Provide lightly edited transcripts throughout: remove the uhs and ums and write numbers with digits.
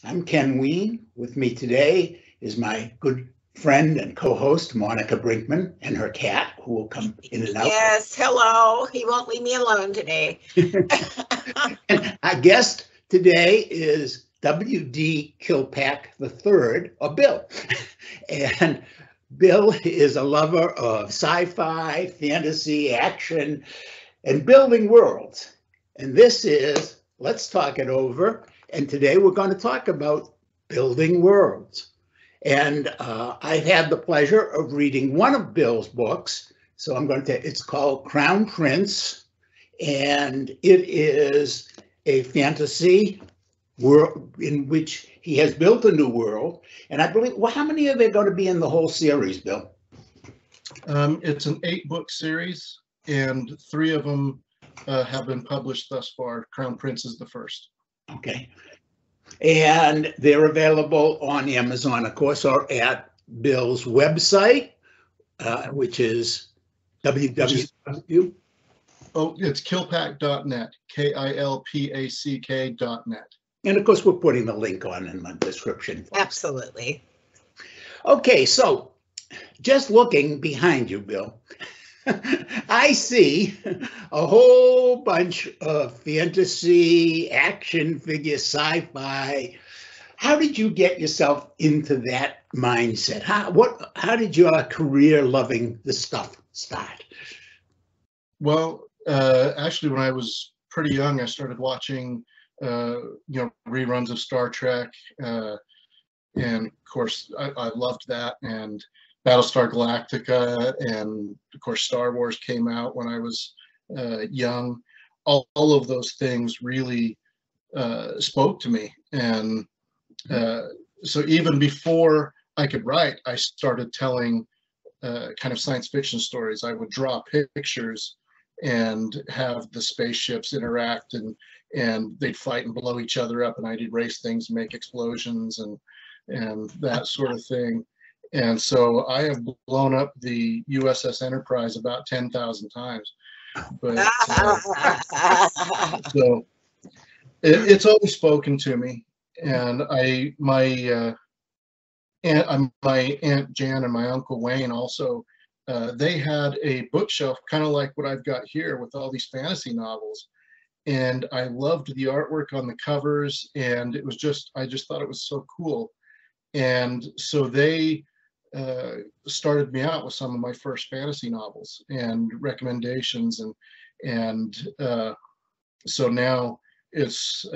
I'm Ken Ween. With me today is my good friend and co-host, Monica Brinkman, and her cat, who will come in and out. Yes, hello. He won't leave me alone today. And our guest today is W.D. Kilpack III, or Bill. And Bill is a lover of sci-fi, fantasy, action, and building worlds. And this is Let's Talk It Over. And today we're going to talk about building worlds. And I've had the pleasure of reading one of Bill's books. So it's called Crown Prince. And it is a fantasy world in which he has built a new world. And I believe, well, how many are there going to be in the whole series, Bill? It's an 8-book series, and 3 of them have been published thus far. Crown Prince is the first. Okay. And they're available on Amazon, of course, or at Bill's website, which is www. Oh, it's kilpack.net, KILPACK.net. And of course, we're putting the link on in the description. Absolutely. Okay, so just looking behind you, Bill, I see a whole bunch of fantasy, action figure, sci-fi. How did you get yourself into that mindset? How did your career loving the stuff start? Well, actually, when I was pretty young, I started watching, reruns of Star Trek, and of course, I loved that. And Battlestar Galactica, and of course Star Wars came out when I was young. All of those things really spoke to me, and so even before I could write, I started telling kind of science fiction stories. I would draw pictures and have the spaceships interact, and they'd fight and blow each other up, and I'd erase things and make explosions and that sort of thing. And so I have blown up the USS Enterprise about 10,000 times. But so it's always spoken to me. And my Aunt Jan and my Uncle Wayne also, they had a bookshelf kind of like what I've got here with all these fantasy novels. And I loved the artwork on the covers, and I just thought it was so cool. And so they started me out with some of my first fantasy novels and recommendations, and so now it's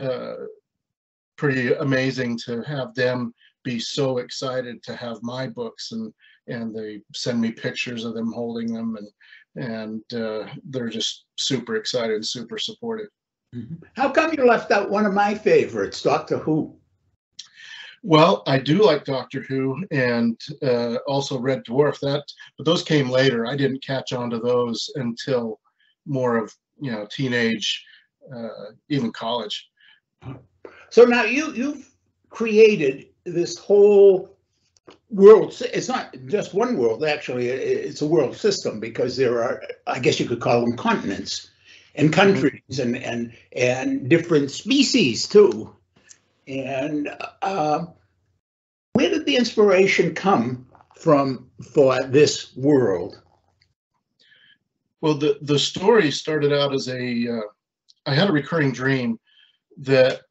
pretty amazing to have them be so excited to have my books, and they send me pictures of them holding them, and they're just super excited and super supportive. How come you left out one of my favorites, Doctor Who? Well, I do like Doctor Who, and also Red Dwarf. But those came later. I didn't catch on to those until more of teenage, even college. So now you've created this whole world. It's not just one world, actually. It's a world system, because there are, I guess you could call them, continents and countries, and different species too. And where did the inspiration come from for this world? Well, the story started out as I had a recurring dream that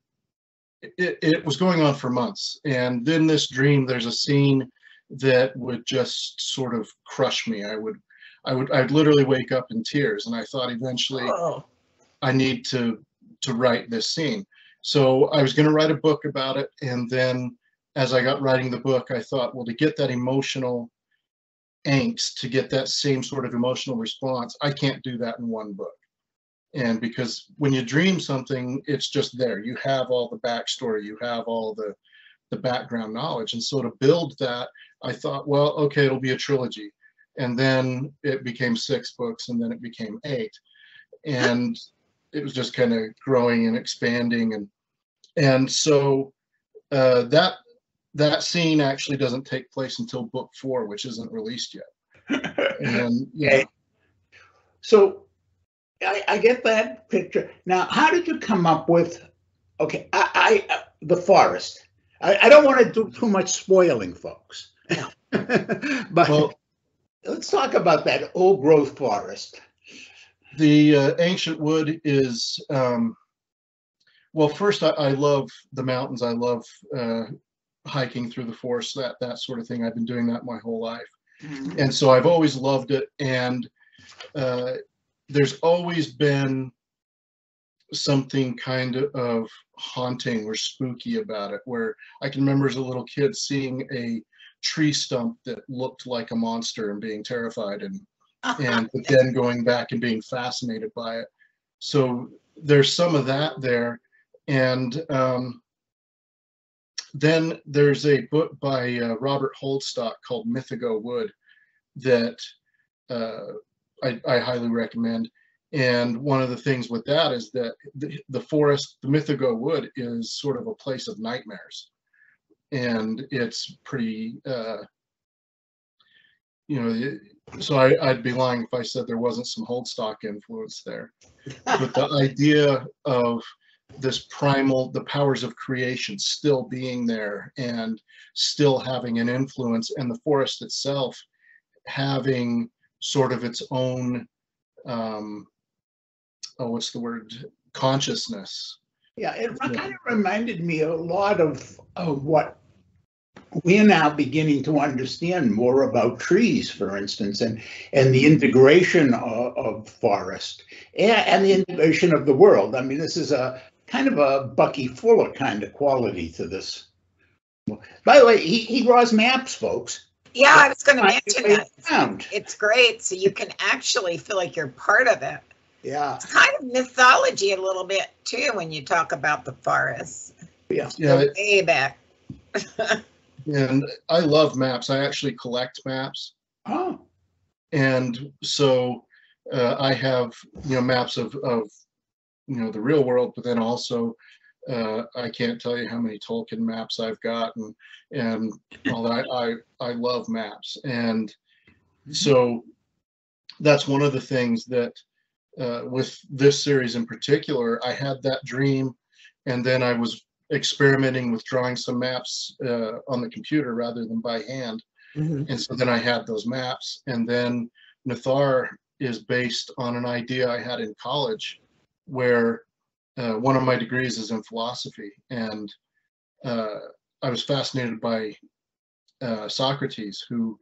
it was going on for months. And then this dream, there's a scene that would just sort of crush me. I'd literally wake up in tears, and I thought eventually I need to write this scene. So I was going to write a book about it, and then as I got writing the book, I thought, well, to get that emotional angst, to get that same sort of emotional response, I can't do that in one book. And because when you dream something, it's just there. You have all the backstory, you have all the background knowledge. And so to build that, I thought, well, okay, it'll be a trilogy. And then it became 6 books, and then it became 8. And it was just kind of growing and expanding, and so that scene actually doesn't take place until book 4, which isn't released yet. And yeah. So I get that picture. Now, how did you come up with the forest? I don't want to do too much spoiling, folks. No. But Well, let's talk about that old growth forest. the ancient wood is, well, first, I love the mountains. I love hiking through the forest, that sort of thing. I've been doing that my whole life. And so I've always loved it. And there's always been something kind of haunting or spooky about it, where I can remember as a little kid seeing a tree stump that looked like a monster and being terrified, and but then going back and being fascinated by it. So there's some of that there. And then there's a book by Robert Holdstock called Mythigo Wood that I highly recommend. And one of the things with that is that the forest, the Mythigo Wood, is sort of a place of nightmares. And it's pretty, so I'd be lying if I said there wasn't some Holdstock influence there. But the idea of this primal, the powers of creation still being there and still having an influence, and the forest itself having sort of its own, what's the word, consciousness. Yeah, it kind of reminded me a lot of what we're now beginning to understand more about trees, for instance, and the integration of forest and the integration of the world. I mean, this is a kind of a Bucky Fuller kind of quality to this. By the way, he draws maps, folks. Yeah, I was going to mention that. Around. It's great, so you can actually feel like you're part of it. Yeah. It's kind of mythology a little bit too when you talk about the forest. Yeah. Yeah. Way back. And I love maps. I actually collect maps. Oh. And so I have, maps of the real world, but then also I can't tell you how many Tolkien maps I've got, and all that. I love maps. And so that's one of the things that with this series in particular, I had that dream, and then I was experimenting with drawing some maps on the computer rather than by hand. And so then I had those maps. And then Nathar is based on an idea I had in college, where one of my degrees is in philosophy, and I was fascinated by Socrates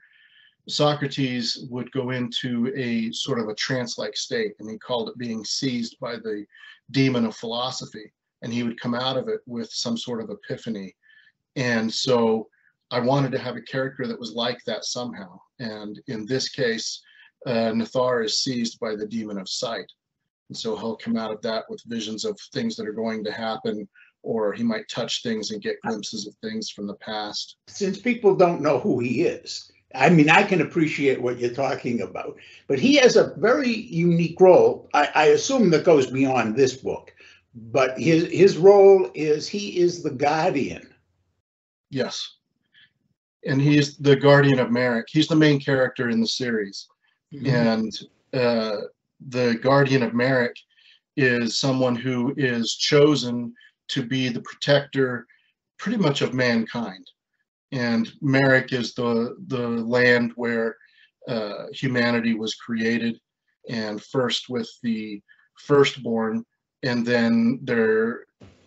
would go into a sort of a trance-like state, and he called it being seized by the demon of philosophy, and he would come out of it with some sort of epiphany. And so I wanted to have a character that was like that somehow. And in this case, Nathar is seized by the demon of sight. And so he'll come out of that with visions of things that are going to happen, or he might touch things and get glimpses of things from the past. Since people don't know who he is, I mean, I can appreciate what you're talking about, but he has a very unique role. I assume that goes beyond this book, but his role is he is the guardian. Yes. And he's the guardian of Merrick. He's the main character in the series. And the guardian of Merrick is someone who is chosen to be the protector pretty much of mankind. And Merrick is the land where humanity was created, and first with the firstborn, and then there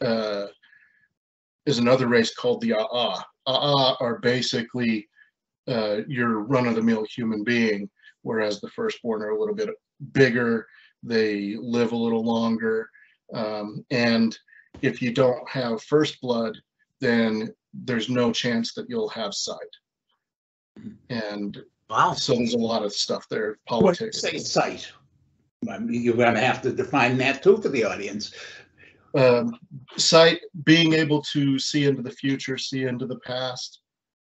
is another race called the A'a. A'a are basically your run-of-the-mill human being, whereas the firstborn are a little bit bigger, they live a little longer, and if you don't have first blood, then there's no chance that you'll have sight. And Wow. so there's a lot of stuff there, politics. What say sight? I mean, you're going to have to define that too for the audience. Sight, being able to see into the future, see into the past.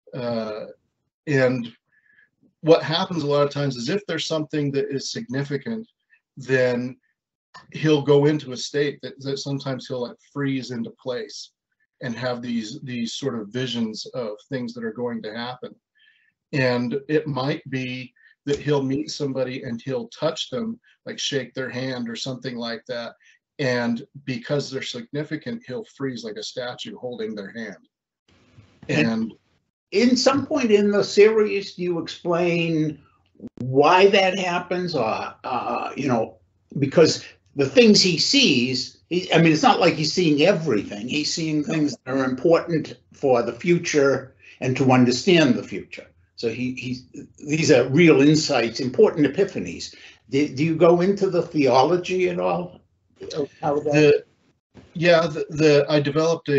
And what happens a lot of times is if there's something that is significant, then he'll go into a state that sometimes he'll like freeze into place and have these sort of visions of things that are going to happen. And it might be that he'll meet somebody and he'll touch them, like shake their hand or something like that. And because they're significant, he'll freeze like a statue holding their hand. And in some point in the series, do you explain why that happens, or because the things he sees, I mean, it's not like he's seeing everything. He's seeing things that are important for the future and to understand the future. So these are real insights, important epiphanies. Do you go into the theology at all? How that? I developed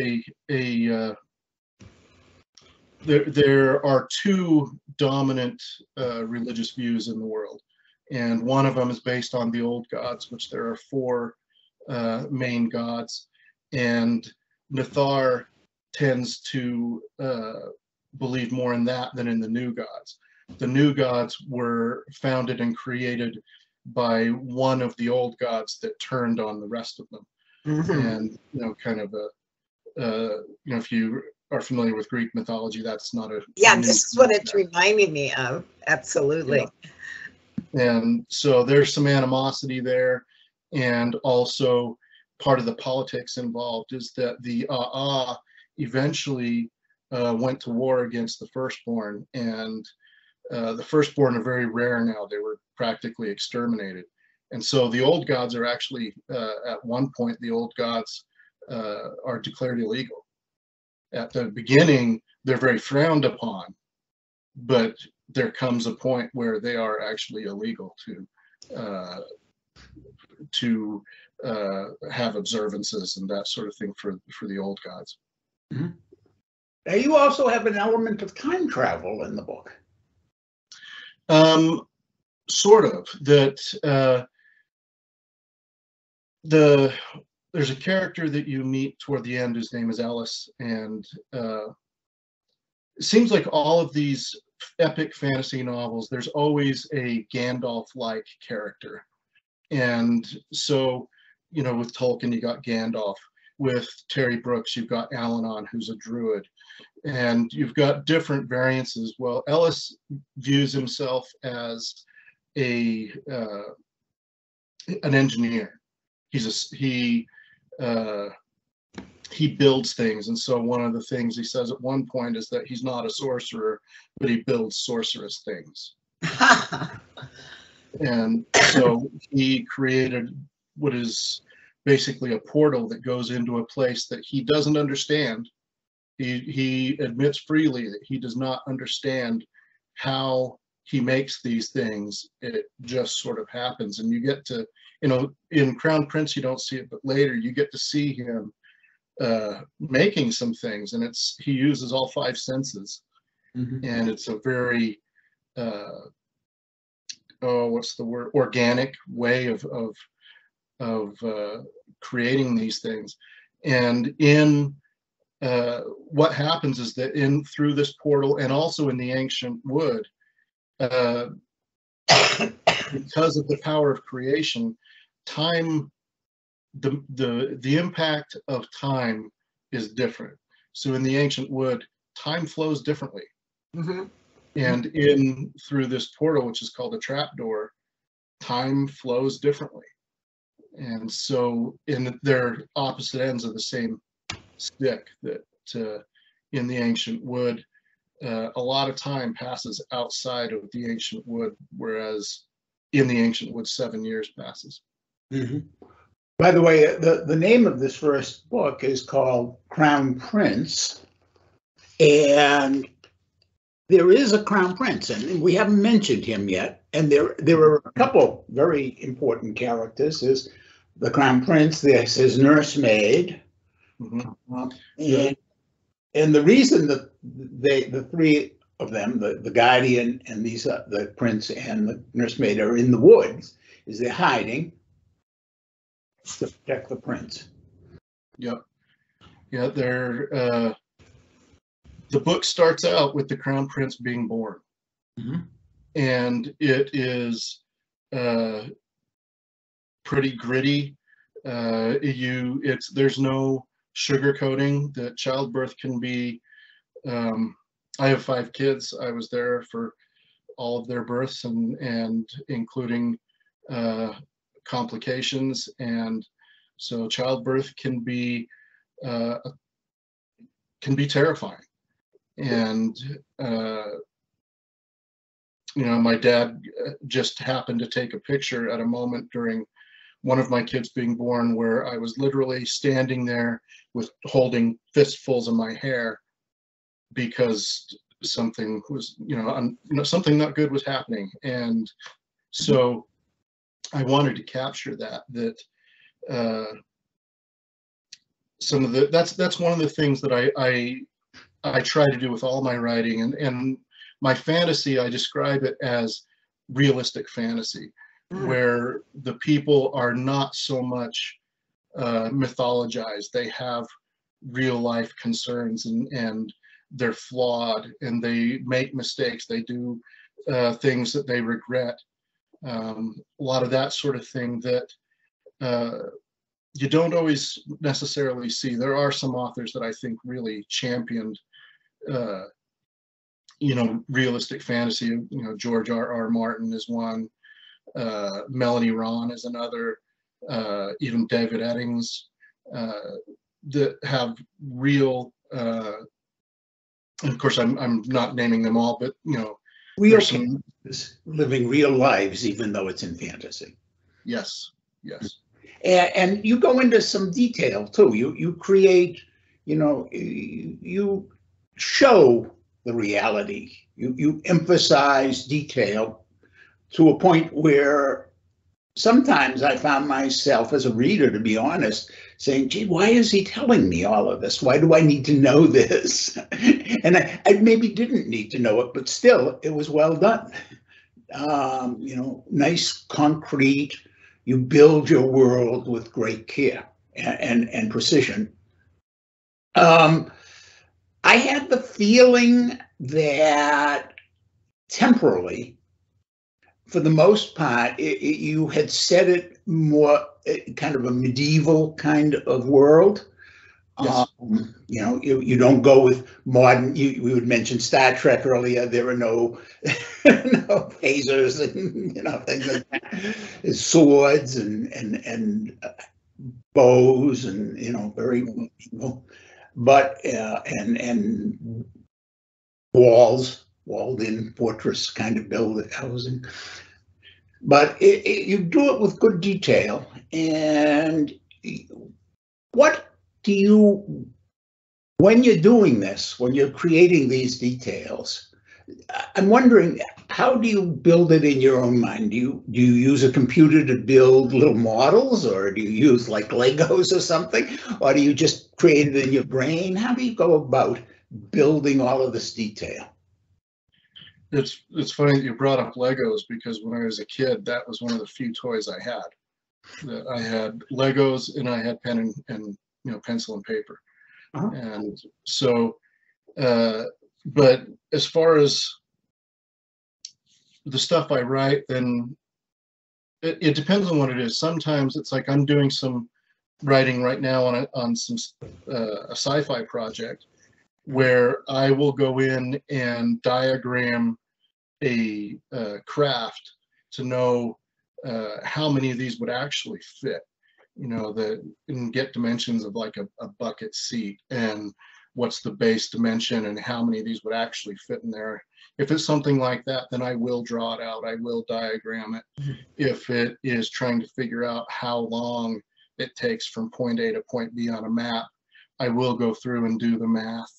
there are two dominant religious views in the world, and one of them is based on the old gods, which there are four main gods, and Nathar tends to believe more in that than in the new gods. The new gods were founded and created by one of the old gods that turned on the rest of them. And kind of if you are familiar with Greek mythology, that's not a this is what it's reminding me of. Absolutely. And so there's some animosity there, and also part of the politics involved is that the eventually went to war against the firstborn, and the firstborn are very rare now. They were practically exterminated. And so the old gods are actually, at one point, the old gods are declared illegal. At the beginning, they're very frowned upon, but there comes a point where they are actually illegal to have observances and that sort of thing for the old gods. Mm-hmm. Now, you also have an element of time travel in the book. Sort of. That there's a character that you meet toward the end. His name is Ellis, and it seems like all of these epic fantasy novels, there's always a Gandalf-like character. And so, with Tolkien, you got Gandalf. With Terry Brooks, you've got Alanon, who's a druid. And you've got different variances. Well, Ellis views himself as an engineer. He builds things, and so one of the things he says at one point is that he's not a sorcerer, but he builds sorcerous things. And so he created what is basically a portal that goes into a place that he doesn't understand. He admits freely that he does not understand how he makes these things. It just sort of happens, and you get to, in Crown Prince you don't see it, but later you get to see him making some things, and he uses all five senses. Mm-hmm. And it's a very what's the word, organic way of creating these things. And in what happens is that through this portal, and also in the ancient wood, because of the power of creation, time, the impact of time is different. So in the ancient wood, time flows differently. Mm-hmm. And through this portal, which is called a trapdoor, time flows differently. And so they're opposite ends of the same stick, that in the ancient wood, a lot of time passes outside of the ancient wood, whereas in the ancient wood, 7 years passes. Mm-hmm. By the way, the name of this first book is called Crown Prince, and there is a Crown Prince, and we haven't mentioned him yet. And there are a couple very important characters. There's the Crown Prince, there's his nursemaid, mm-hmm. And the reason that the three of them, the guardian and the prince and the nursemaid, are in the woods is they're hiding to protect the prince. Yep. Yeah, the book starts out with the Crown Prince being born. Mm-hmm. And it is pretty gritty. There's no sugarcoating. That childbirth can be, I have 5 kids. I was there for all of their births, and including complications. And so childbirth can be terrifying. And you know, my dad just happened to take a picture at a moment during one of my kids being born where I was literally standing there with holding fistfuls of my hair because something was, something not good was happening. And so I wanted to capture that some of that's one of the things that I try to do with all my writing, and my fantasy, I describe it as realistic fantasy, where the people are not so much mythologized. They have real life concerns, and they're flawed, and they make mistakes. They do things that they regret. A lot of that sort of thing that you don't always necessarily see. There are some authors that I think really championed realistic fantasy. George R.R. Martin is one, Melanie Ron is another, even David Eddings, that have real, and of course I'm not naming them all, but real living real lives, even though it's in fantasy. Yes. And you go into some detail too. You create, you show the reality. You emphasize detail to a point where sometimes I found myself as a reader, to be honest, saying, gee, why is he telling me all of this? Why do I need to know this? And I maybe didn't need to know it, but still, it was well done. Nice, concrete. You build your world with great care and precision. I had the feeling that temporally, for the most part, you had set it more kind of a medieval kind of world. Yes. You don't go with modern. We would mention Star Trek earlier. There are no phasers and things like that. Swords and bows and very medieval, but and walled-in fortress kind of build housing. But you do it with good detail. And what do you, when you're doing this, when you're creating these details, I'm wondering, how do you build it in your own mind? Do you use a computer to build little models, or do you use like Legos or something, or do you just create it in your brain? How do you go about building all of this detail? It's funny that you brought up Legos, because when I was a kid, that was one of the few toys I had. That I had Legos, and I had pen and pencil and paper. And so, but as far as the stuff I write, then it depends on what it is. Sometimes it's like I'm doing some writing right now on some a sci-fi project, where I will go in and diagram a craft to know how many of these would actually fit, and get dimensions of like a bucket seat, and what's the base dimension, and how many of these would actually fit in there. If it's something like that, then I will draw it out. I will diagram it. If it is trying to figure out how long it takes from point A to point B on a map, I will go through and do the math.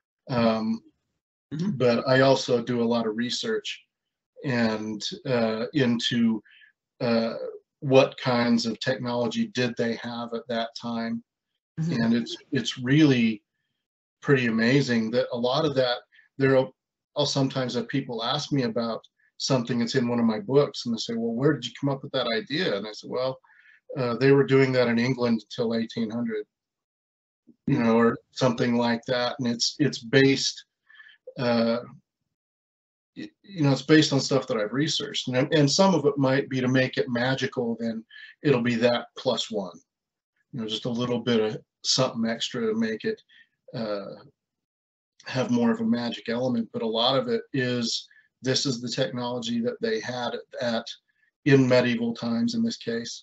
But I also do a lot of research and into what kinds of technology did they have at that time. And it's really pretty amazing that a lot of that, I'll sometimes have people ask me about something that's in one of my books, and they say, well, where did you come up with that idea? And I said, well, they were doing that in England until 1800, or something like that. And it's based it's based on stuff that I've researched, and some of it might be to make it magical. Then it'll be that plus one, just a little bit of something extra to make it have more of a magic element. But a lot of it is, this is the technology that they had in medieval times in this case.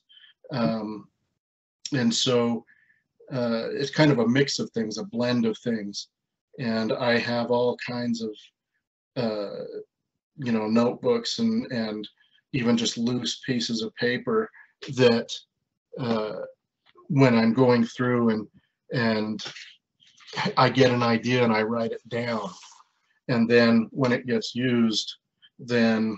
And so it's kind of a mix of things, a blend of things. and I have all kinds of notebooks and even just loose pieces of paper that when I'm going through and I get an idea and I write it down, and then when it gets used, then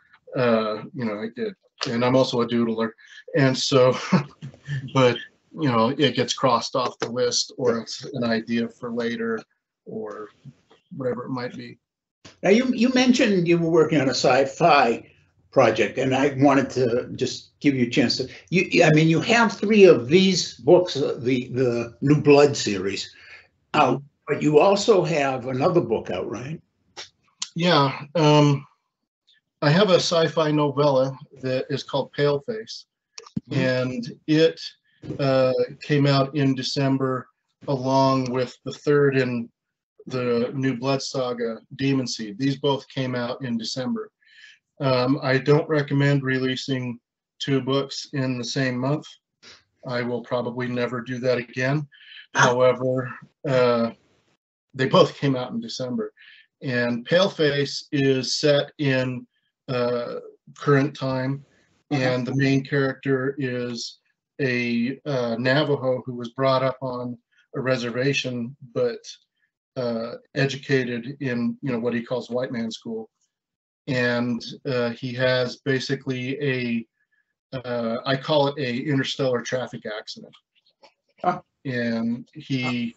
and I'm also a doodler, and so but it gets crossed off the list, or it's an idea for later, or whatever it might be. Now, you mentioned you were working on a sci-fi project, and I wanted to just give you a chance to. You have 3 of these books, the New Blood series, out, but you also have another book out, right? Yeah, I have a sci-fi novella that is called Paleface, and it came out in December, along with the third in the New Blood saga, Demon Seed. These both came out in December. I don't recommend releasing 2 books in the same month. I will probably never do that again. However, they both came out in December. And Paleface is set in current time, and the main character is a Navajo who was brought up on a reservation, but educated in what he calls white man school, and he has basically I call it a interstellar traffic accident. And he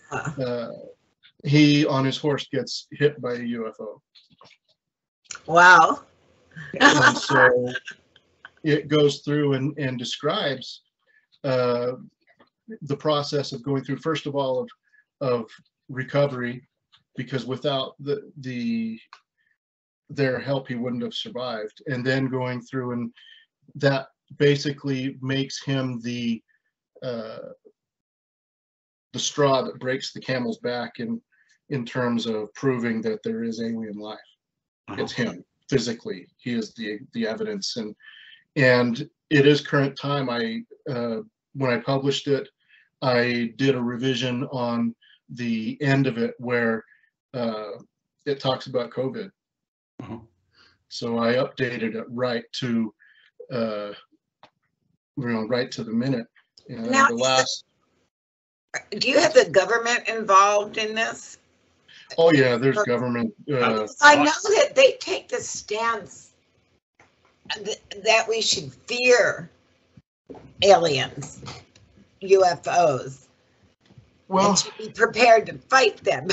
on his horse gets hit by a UFO. Wow. And so it goes through and describes the process of going through, first of all, of recovery, because without their help he wouldn't have survived, and then going through, and that basically makes him the straw that breaks the camel's back in terms of proving that there is alien life. It's him physically. He is the evidence, and it is current time. When I published it, I did a revision on the end of it where it talks about COVID. So I updated it right to right to the minute. And now, the last. Do you have the government involved in this? Oh yeah, there's government. I know that they take the stance that we should fear aliens, UFOs. Well, and should be prepared to fight them.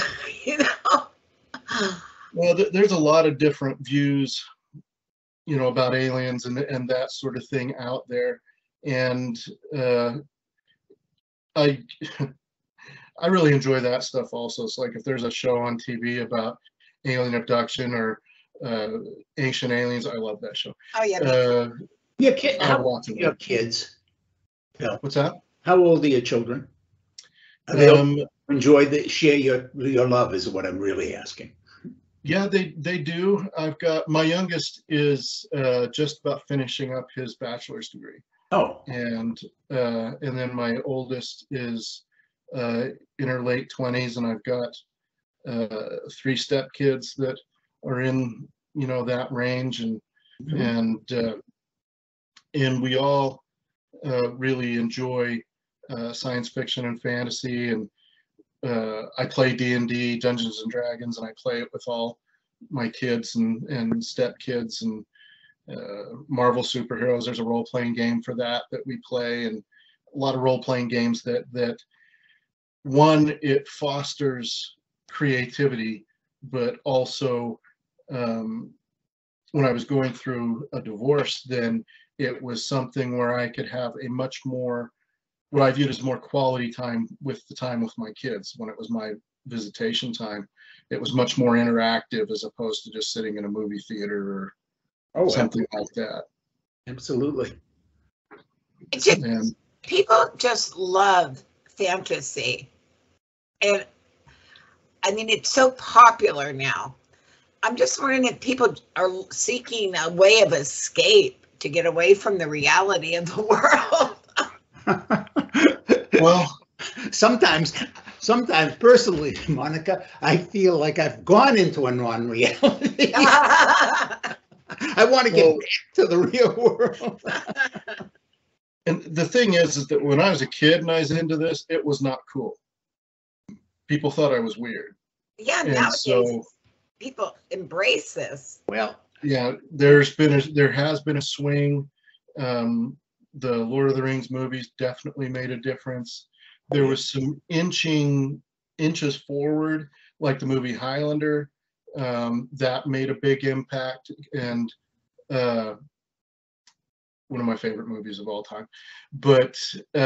Well, there's a lot of different views, about aliens and that sort of thing out there, and I really enjoy that stuff also. It's like if there's a show on TV about alien abduction or ancient aliens, I love that show. Oh yeah. How old are your kids? Bill? What's that? How old are your children? They share your love is what I'm really asking. Yeah, they do. I've got, my youngest is just about finishing up his bachelor's degree. Oh. And then my oldest is in her late 20s, and I've got 3 stepkids that are in that range, and we all really enjoy science fiction and fantasy, and I play D&D, Dungeons and Dragons, and I play it with all my kids and stepkids, and Marvel superheroes. There's a role-playing game for that we play, and a lot of role-playing games that one, it fosters creativity, but also when I was going through a divorce, then it was something where I could have a much more, what I viewed as more quality time with my kids. When it was my visitation time, it was much more interactive as opposed to just sitting in a movie theater or something like that. Absolutely. People just love fantasy. And I mean, it's so popular now. I'm just wondering if people are seeking a way of escape to get away from the reality of the world. Well, sometimes sometimes personally, Monica, I feel like I've gone into a non-reality. I want to get back to the real world. And the thing is that when I was a kid and I was into this, it was not cool. People thought I was weird. Yeah, And nowadays so people embrace this. Well, yeah, there has been a swing. The Lord of the Rings movies definitely made a difference. There was some inches forward, like the movie Highlander, that made a big impact, and one of my favorite movies of all time. But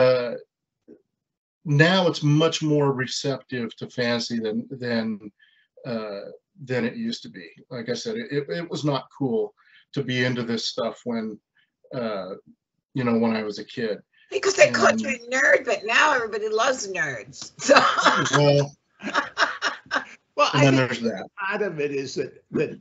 now it's much more receptive to fantasy than it used to be. Like I said, it was not cool to be into this stuff when when I was a kid. Because they called you a nerd, but now everybody loves nerds. So. Well, and then there's that. Part of it is that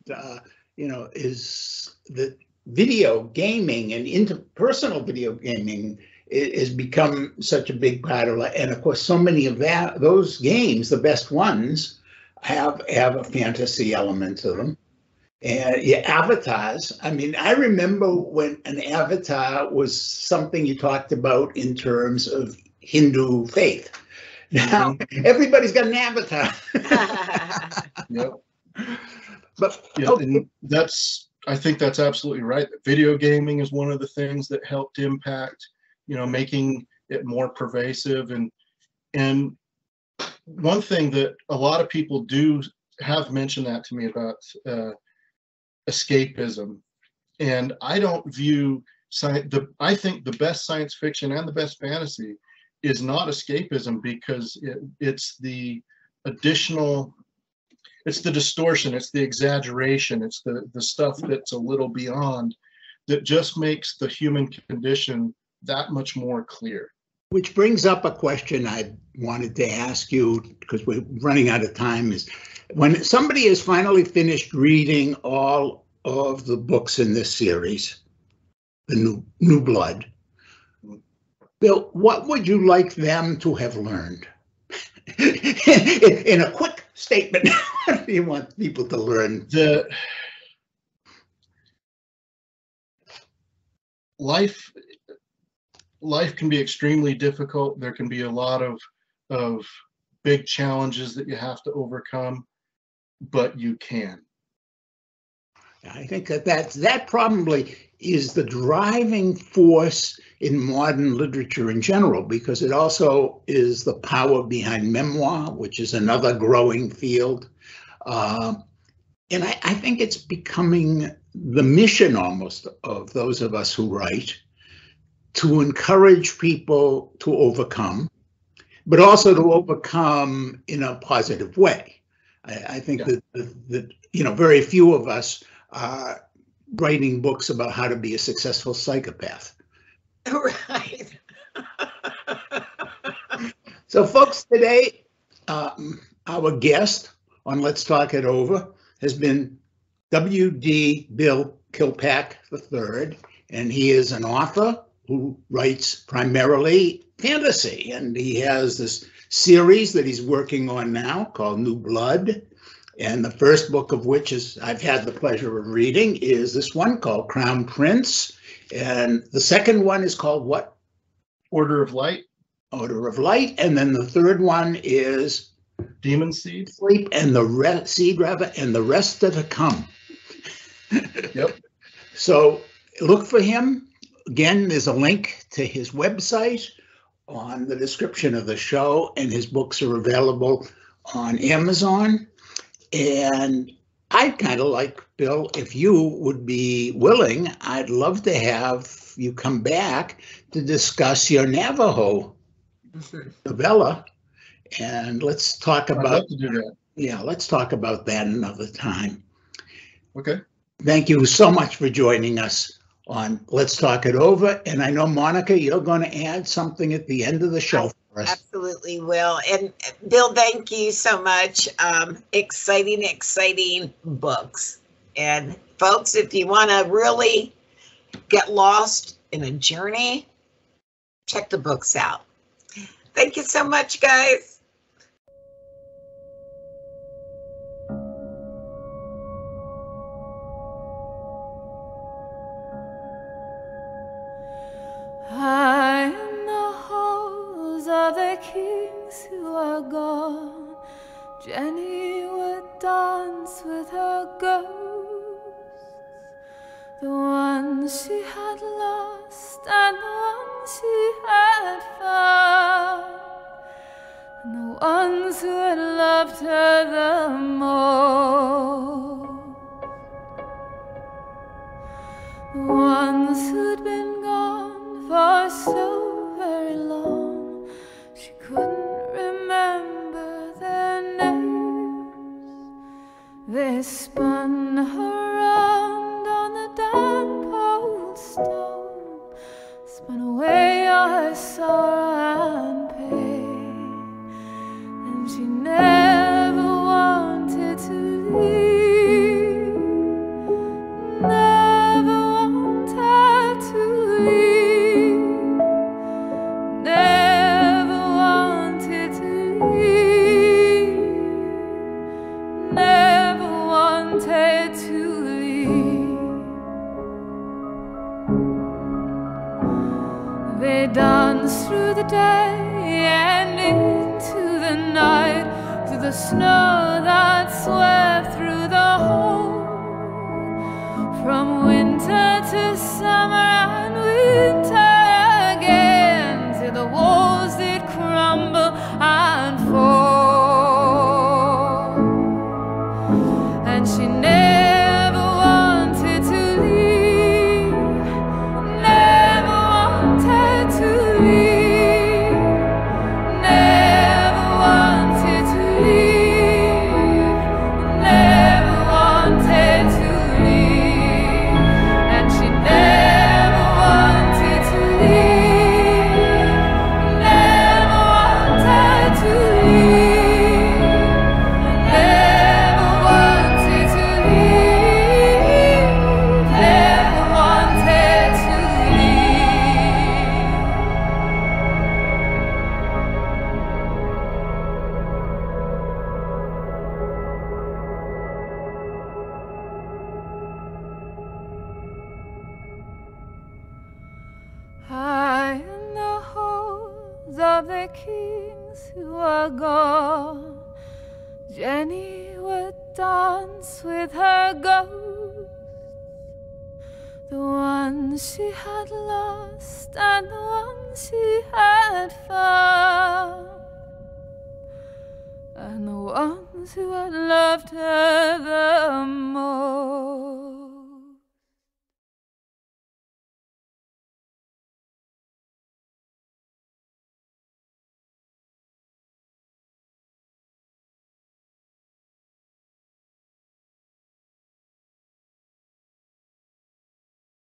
is that video gaming and interpersonal video gaming has become such a big part of it. And of course, so many of those games, the best ones, have a fantasy element to them. And avatars. I mean, I remember when an avatar was something you talked about in terms of Hindu faith. Now everybody's got an avatar. Yep. But yeah, and I think that's absolutely right. Video gaming is one of the things that helped impact, making it more pervasive. And one thing that a lot of people do have mentioned that to me about escapism, and I don't view I think the best science fiction and the best fantasy is not escapism, because it's the additional, it's the distortion, it's the exaggeration, it's the stuff that's a little beyond, that just makes the human condition that much more clear. Which brings up a question I wanted to ask you, because we're running out of time, is when somebody has finally finished reading all of the books in this series, the New Blood, Bill, what would you like them to have learned? In a quick statement, what do you want people to learn? Life can be extremely difficult. There can be a lot of big challenges that you have to overcome, but you can. I think that probably is the driving force in modern literature in general, because it also is the power behind memoir, which is another growing field. And I think it's becoming the mission almost of those of us who write, to encourage people to overcome, but also to overcome in a positive way. I think that very few of us are writing books about how to be a successful psychopath. Right. So folks, today, our guest on Let's Talk It Over has been W.D. Bill Kilpack III, and he is an author who writes primarily fantasy, and he has this series that he's working on now called New Blood, and the first book of which I've had the pleasure of reading is this one called Crown Prince, and the second one is called what? Order of Light. Order of Light, and then the third one is Demon Seed. Sleep, and the rest are to come. Yep. So look for him. Again, there's a link to his website on the description of the show, and his books are available on Amazon. And I'd kind of like, Bill, if you would be willing, I'd love to have you come back to discuss your Navajo novella. And let's talk about, I'd love to do that. Yeah, let's talk about that another time. Okay. Thank you so much for joining us on Let's Talk It Over. And I know, Monica, you're going to add something at the end of the show for us. Absolutely will. And Bill, thank you so much. Exciting books. And folks, if you want to really get lost in a journey, check the books out. Thank you so much, guys. Jenny would dance with her ghosts, the ones she had lost and the ones she had found, and the ones who had loved her the most, the ones who'd been gone for so very long she couldn't remember their names. They spun around on the damp old stone, spun away all her sorrow and pain, and she never wanted to leave, never wanted to leave, never wanted to leave, never wanted to leave. They danced through the day and into the night, through the snow that swept through the hole, from winter to summer and winter again, till the walls did crumble and fall. And she never wanted to leave, never wanted to leave, never wanted to leave, never wanted to leave, and she never wanted to leave, never wanted to leave, never wanted to leave, never wanted to leave. High in the halls of the kings who are gone, Jenny would dance with her ghosts, the ones she had lost and the ones she had found, and the ones who had loved her the most.